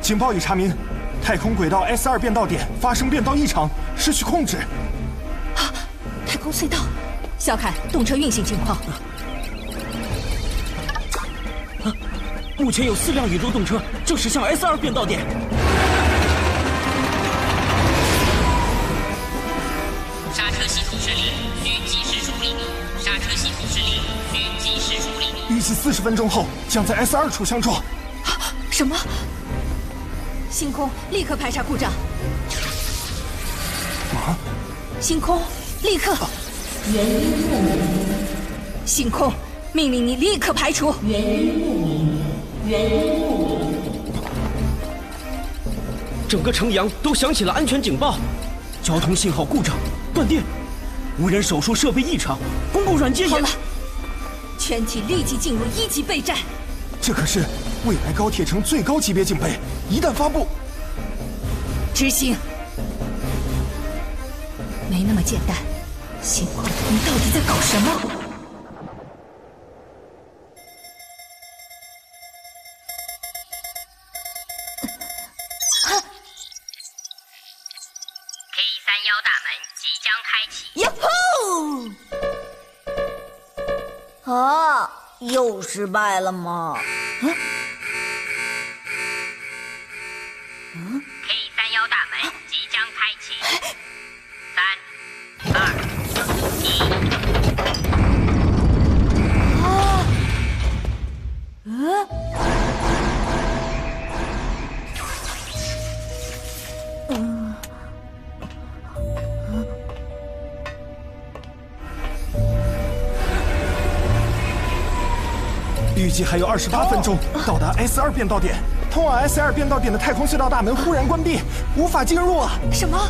警报已查明，太空轨道 S2变道点发生变道异常，失去控制。 啊！太空隧道，小凯，动车运行情况。 目前有4辆宇宙动车正驶向 S2变道点。 刹车系统失灵，需及时处理。刹车系统失灵，需及时处理。 预计40分钟后将在 S2处相撞。 什么？星空，立刻排查故障。 啊！ 星空，立刻！ 原因不明。 星空，命令你立刻排除。 原因不明。原因不明。 整个城阳都响起了安全警报，交通信号故障，断电，无人手术设备异常，公共软件也…… 好了，全体立即进入1级备战。 这可是未来高铁城最高级别警备，一旦发布， 执行。没那么简单，星空，你到底在搞什么 ？K31大门即将开启。 呀吼！ 啊，又失败了吗 ？K31大门即将开启。3、2、1。 预计还有28分钟到达 S2变道点。通往 S2变道点的太空隧道大门忽然关闭，无法进入啊！ 什么？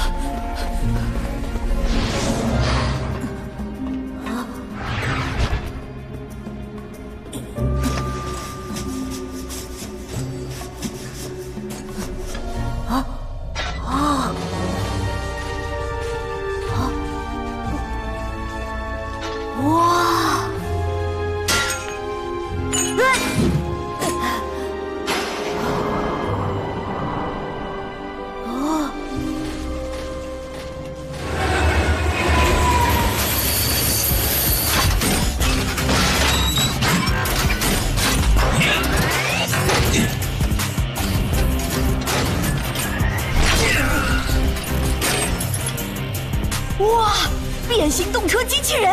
哇！变形动车机器人！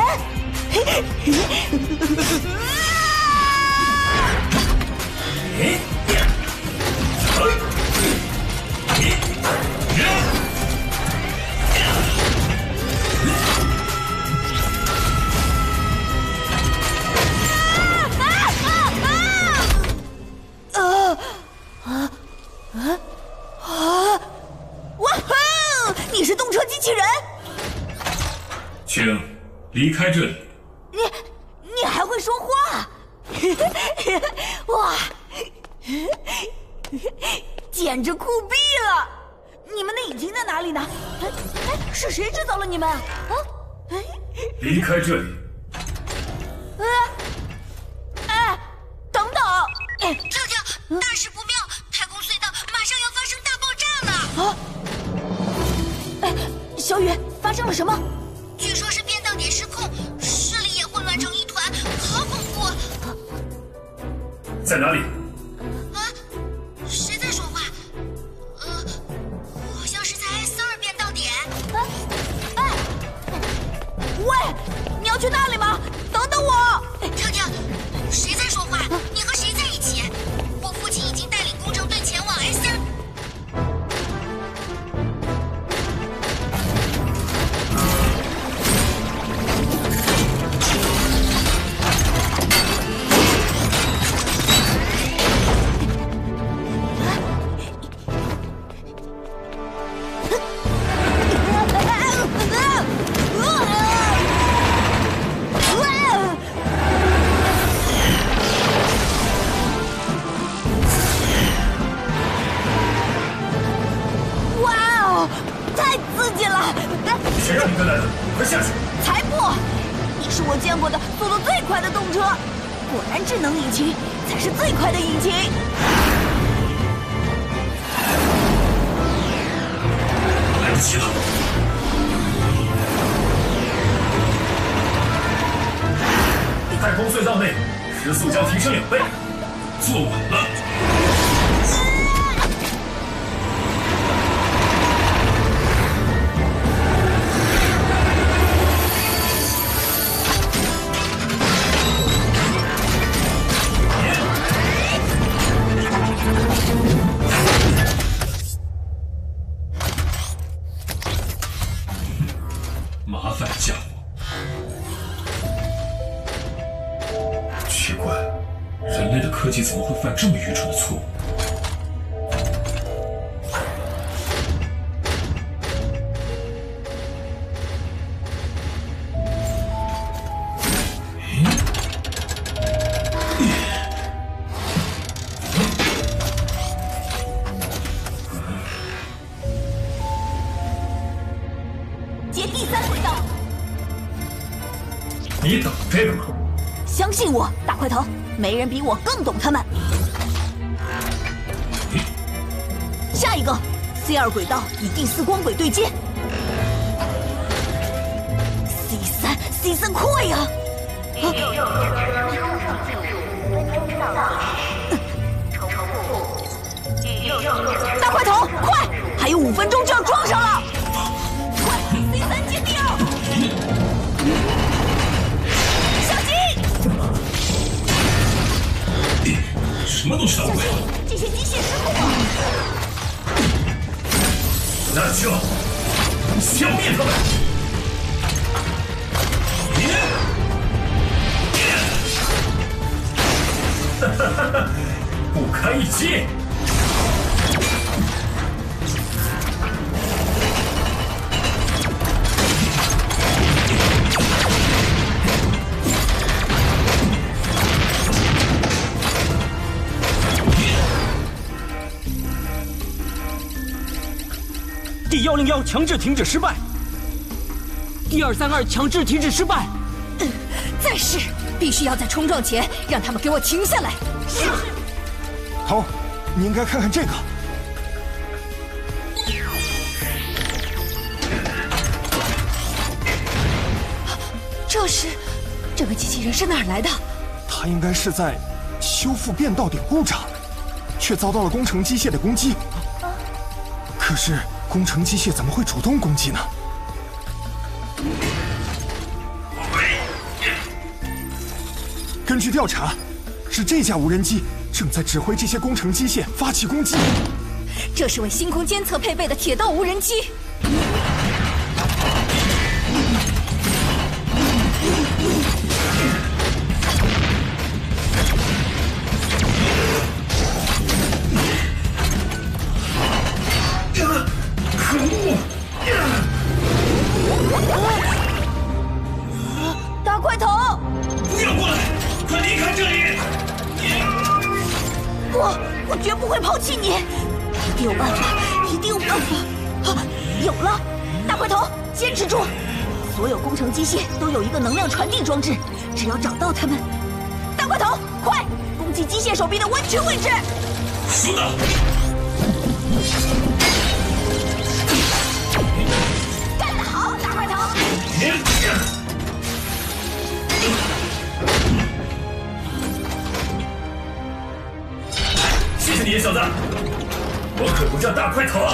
哇吼！你是动车机器人？ 请离开这里。 你还会说话？哇，简直酷毙了！你们的引擎在哪里呢？是谁制造了你们？啊？ 离开这里！ 等等！ 跳跳，大事不妙！太空隧道马上要发生大爆炸了！ 小雨，发生了什么？ 据说是变道点失控，势力也混乱成一团，好恐怖！ 在哪里？ 谁在说话？好像是在 S2变道点。 喂，你要去那里吗？等等我！ 跳跳，谁在说话？你和谁在一起？我父亲已经带领工程队前往 S2。 谁让你跟来的？快下去！ 才不！你是我见过的速度最快的动车，果然智能引擎才是最快的引擎。 齐了。太空隧道内时速将提升2倍，坐稳了。麻烦家伙。奇怪，人类的科技怎么会犯这么愚蠢的错误？ 接第3轨道。 你懂这个吗？ 相信我，大块头，没人比我更懂他们。下一个 C2轨道与第4光轨对接。C3，快呀！大块头，快！还有5分钟就要撞上了。快 ，C3接第2。 什么东西捣鬼？ 这些机械失控了！ 那就消灭他们！不堪一击！ 第101强制停止失败，第232强制停止失败。 再试，必须要在冲撞前让他们给我停下来。是。 头，你应该看看这个。 这个机器人是哪儿来的？ 它应该是在修复变道点故障，却遭到了工程机械的攻击。可是工程机械怎么会主动攻击呢？根据调查，是这架无人机正在指挥这些工程机械发起攻击。 这是为星空监测配备的铁道无人机。 可恶！ 大块头， 不要过来，快离开这里！ 我绝不会抛弃你，一定有办法，一定有办法！啊，有了！大块头，坚持住！所有工程机械都有一个能量传递装置，只要找到它们，大块头，快攻击机械手臂的弯曲位置！ 是的。 干得好，大块头！ 谢谢你，小子，我可不叫大块头。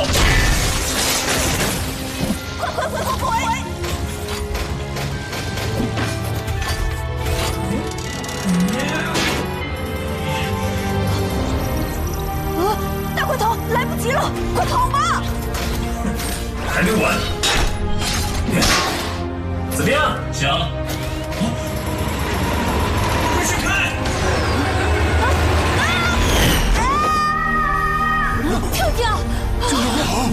快！大块头，来不及了，快跑吧！ 还没完。怎么样，想？快闪开！ 跳掉！ 这样不好！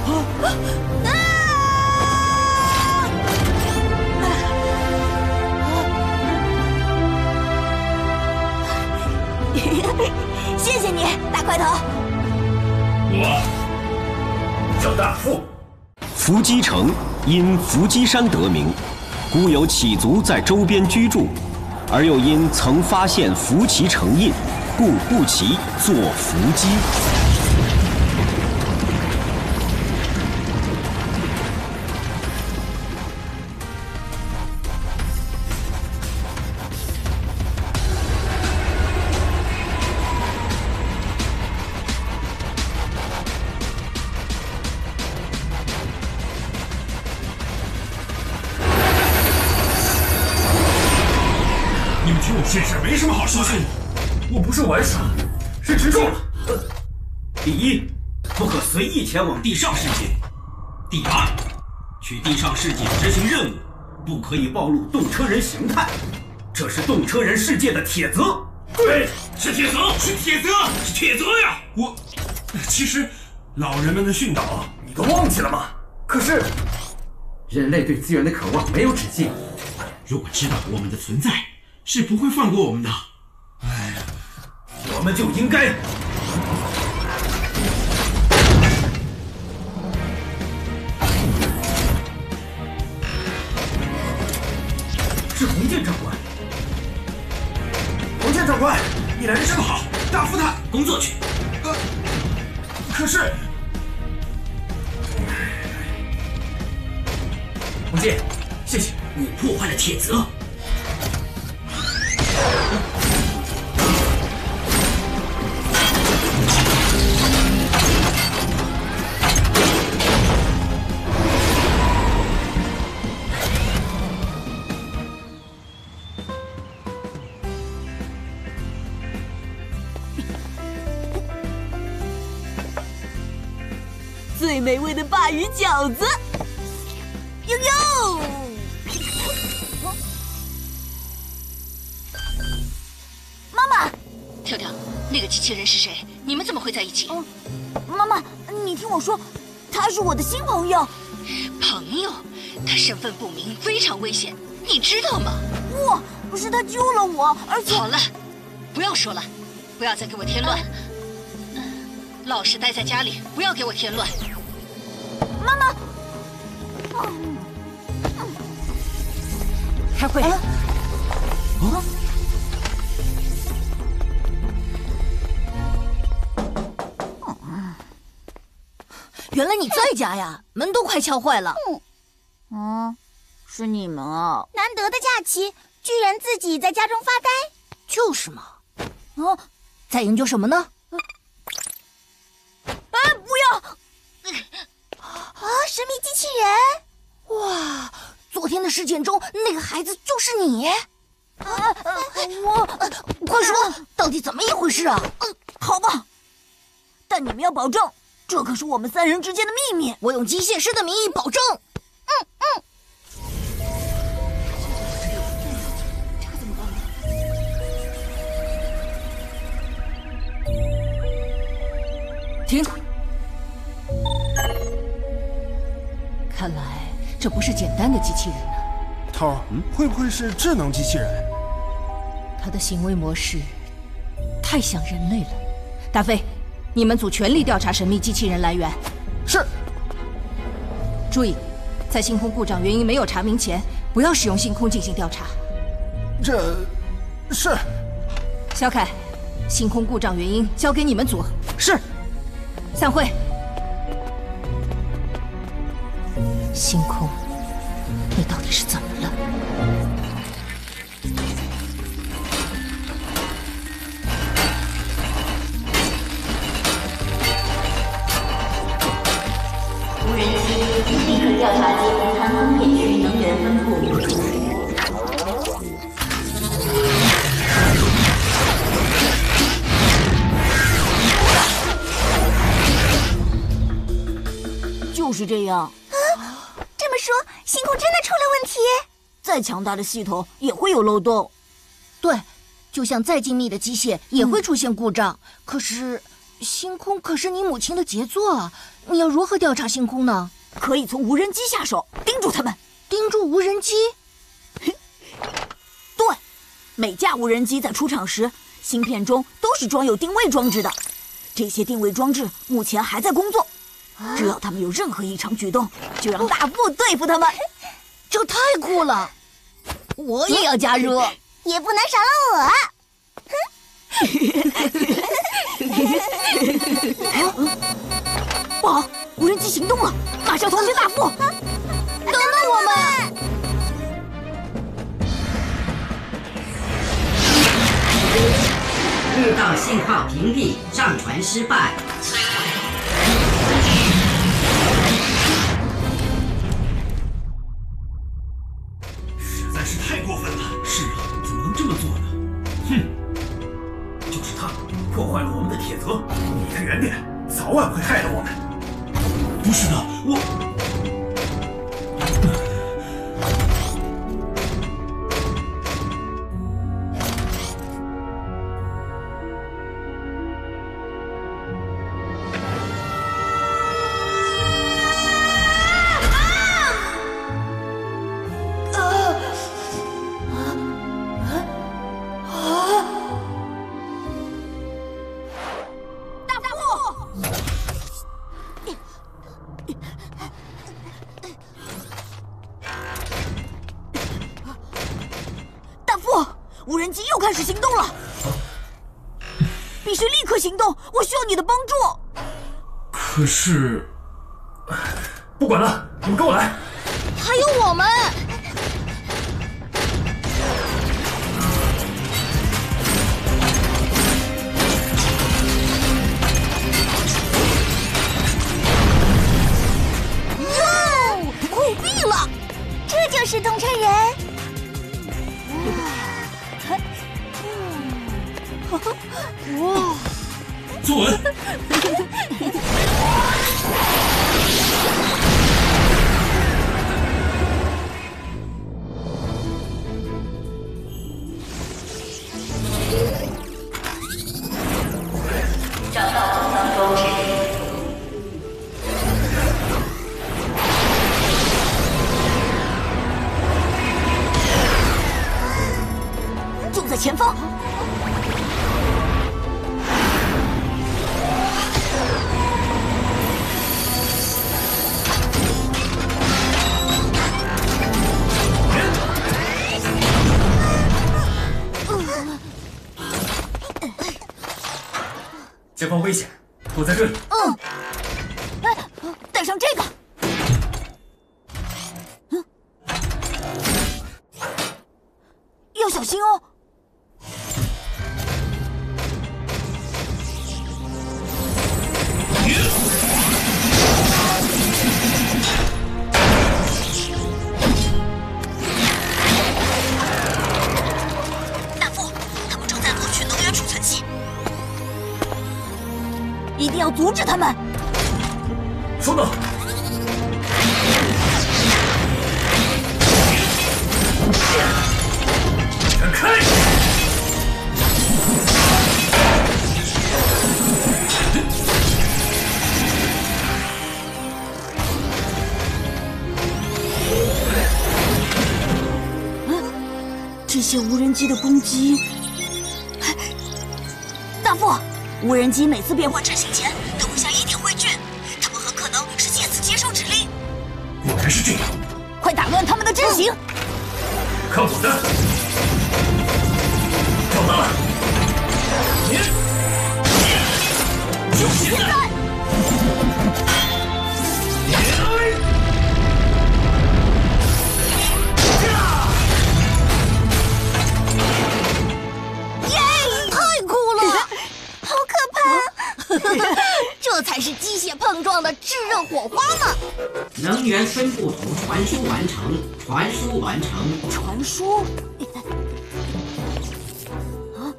谢谢你，大块头。 我叫大富。 伏击城因伏击山得名，古有杞族在周边居住，而又因曾发现伏旗城印，故不其作伏击。 这事没什么好说的。我不是玩耍，是执着了。 第一，不可随意前往地上世界；第二，去地上世界执行任务，不可以暴露动车人形态，这是动车人世界的铁则。 对，是铁则，是铁则，是铁则呀！其实，老人们的训导你都忘记了吗？可是， 人类对资源的渴望没有止境，如果知道我们的存在，是不会放过我们的。 哎，我们就应该。是红剑长官。 红剑长官，你来的正好，答复他工作去。 可是， 红剑，谢谢你破坏了铁则。 最美味的鲅鱼饺子，呦呦！妈妈， 跳跳，那个机器人是谁？你们怎么会在一起？ 妈妈，你听我说，他是我的新朋友。 朋友？他身份不明，非常危险，你知道吗？ 不是他救了我，而且…… 好了，不要说了，不要再给我添乱。老实待在家里，不要给我添乱。 妈妈， 开会。 原来你在家呀，门都快敲坏了。是你们啊！ 难得的假期，居然自己在家中发呆。 就是嘛。在研究什么呢？不要！ 神秘机器人！ 哇，昨天的事件中那个孩子就是你！快说，到底怎么一回事啊？好吧，但你们要保证，这可是我们3人之间的秘密。我用机械师的名义保证。 停！看来这不是简单的机器人啊。 头儿，会不会是智能机器人？ 它的行为模式太像人类了。大飞，你们组全力调查神秘机器人来源。 是。 注意，在星空故障原因没有查明前，不要使用星空进行调查。 这是。 小凯，星空故障原因交给你们组。 是。 散会。星空，你到底是怎么了？ 无人机立刻调查吉红滩工业区能源分布。 就是这样。 这么说，星空真的出了问题？ 再强大的系统也会有漏洞。对，就像再精密的机械也会出现故障。可是，星空可是你母亲的杰作啊！你要如何调查星空呢？可以从无人机下手，盯住他们。盯住无人机？对，每架无人机在出厂时，芯片中都是装有定位装置的。这些定位装置目前还在工作。只要他们有任何异常举动，就让大副对付他们。这太酷了！我也要加入， 也不能少了我。不好，无人机行动了，马上通知大副。等等我们！ 预告信号屏蔽，上传失败。 实在是太过分了。是啊，怎么能这么做呢？ 无人机又开始行动了，必须立刻行动！我需要你的帮助。 可是，不管了，你们跟我来。 还有我们。哟，酷毙了！ 这就是动车人。 哇！ 坐稳。 找到阻挡装置。 就在前方。 前方危险，躲在这里。 哎，带上这个。要小心哦。 大副，他们正在夺取能源储存器。 一定要阻止他们！ 收到。闪开！ 这些无人机的攻击，大副。无人机每次变换阵型前都会向1点汇聚，他们很可能是借此接收指令。 果然是这样， 快打乱他们的阵型！ 看我的！找到了！就现在！ 这才是机械碰撞的炙热火花嘛！ 能源分布图传输完成，传输完成。 传输？啊？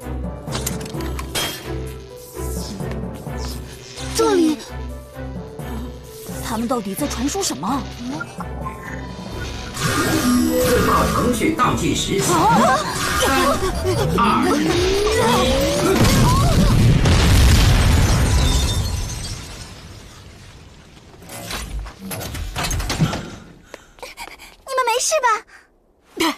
这里，他们到底在传输什么？ 自爆程序倒计时3、2、1。 是吧？